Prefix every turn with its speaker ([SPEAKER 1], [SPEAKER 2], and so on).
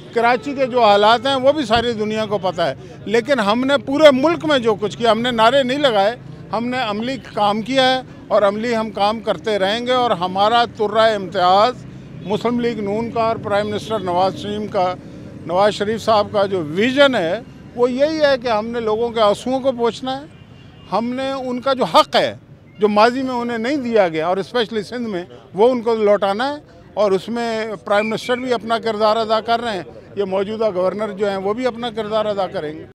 [SPEAKER 1] कराची के जो हालात हैं वो भी सारी दुनिया को पता है। लेकिन हमने पूरे मुल्क में जो कुछ किया, हमने नारे नहीं लगाए, हमने अमली काम किया है और अमली हम काम करते रहेंगे। और हमारा तुर्रा इम्तियाज़ मुस्लिम लीग नून का और प्राइम मिनिस्टर नवाज़ शरीफ साहब का जो विज़न है वो यही है कि हमने लोगों के आंसुओं को पोंछना है। हमने उनका जो हक़ है, जो माजी में उन्हें नहीं दिया गया और स्पेशली सिंध में, वो उनको लौटाना है। और उसमें प्राइम मिनिस्टर भी अपना किरदार अदा कर रहे हैं, ये मौजूदा गवर्नर जो हैं वो भी अपना किरदार अदा करेंगे।